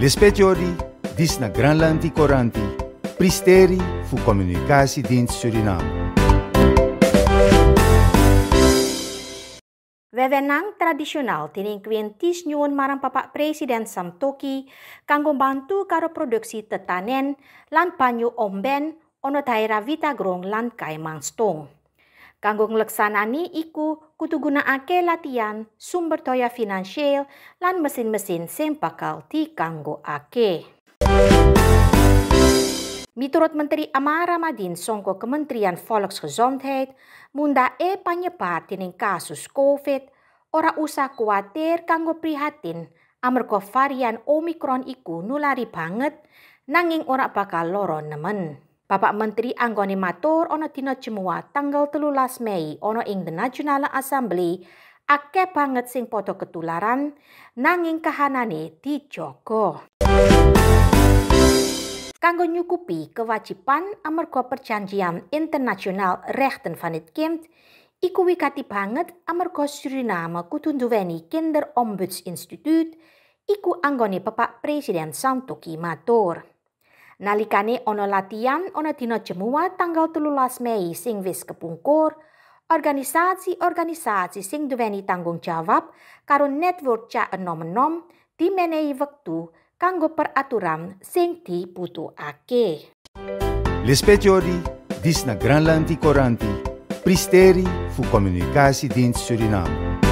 Lispetiori, dis na Granlandi Coranti, Pristeri fu Communicatiedienst Suriname. Wewenang tradisional tining kwentis nyuwun marang Bapak Presiden Samtoki kanggo bantu karo produksi tetanen lan banyu omben ono daerah Witagrong lan Kaimangstong. Kanggo ngleksanani iku kudu gunakake latihan, sumber daya finansial lan mesin-mesin sing bakal dikanggoake. Miturut Menteri Amara Madin songko Kementerian Volksgezondheid, munda panyebar tining kasus COVID ora usah kuatir kanggo prihatin amarga varian Omicron iku nulari banget nanging ora bakal loro nemen. Bapak Menteri anggone matur ana dina Jemua tanggal 13 Mei ana ing The National Assembly akeh banget sing padha ketularan nanging kahanane dijaga. Kanggo nyukupi kewajiban amarga perjanjian internasional rechten van het kind, iku wigati banget amarga Suriname kudu nduweni Kinderombudsinstituut, iku anggone Bapak Presiden Samtoki matur. Nalikane ono latihan ono dina Jemua tanggal 13 Mei sing wis kepungkur, organisasi-organisasi sing duweni tanggung jawab karo network cak enom-enom dimenehi wektu kanggo peraturan sing dibutuhake. Lispetiori, dis na Granlandi Coranti, Pristeri fu Communicatiedienst Suriname.